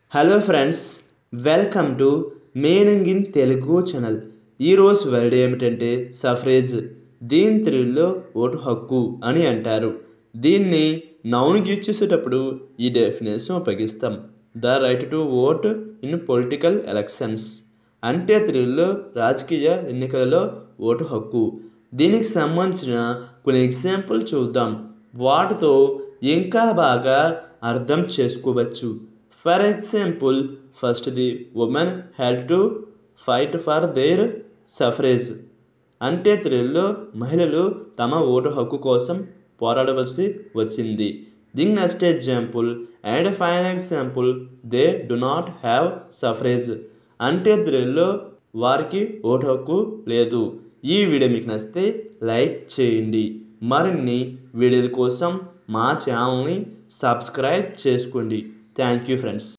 Hello friends, welcome to meaning in Telugu channel. ఈరోజు word ఏమిటంటే suffrage. దీని తెలుగులో ఓటు హక్కు అని అంటారు. దీన్ని నౌన్కి యూజ్ చేసేటప్పుడు ఈ డెఫినేషన్ ఉపయోగిస్తాం. The right to vote in political elections అంటే తెలుగులో రాజకీయ ఎన్నికలలో ఓటు హక్కు. దీనికి సంబంధించిన కొన్ని ఎగ్జాంపుల్ చూద్దాం. వాటితో ఇంకా బాగా అర్థం చేసుకోవచ్చు. For example, first the women had to fight for their suffrage. అంటే తెలుగులో మహిళలు తమ ఓటు హక్కు కోసం పోరాడవలసి వచ్చింది. The next example and final example, they do not have suffrage. అంటే తెలుగులో వారికి ఓటు హక్కు లేదు. ఈ వీడియో మీకు నచ్చితే లైక్ చేయండి. మరిన్ని వీడియోల కోసం మా ఛానల్ని సబ్స్క్రైబ్ చేసుకోండి. Thank you friends.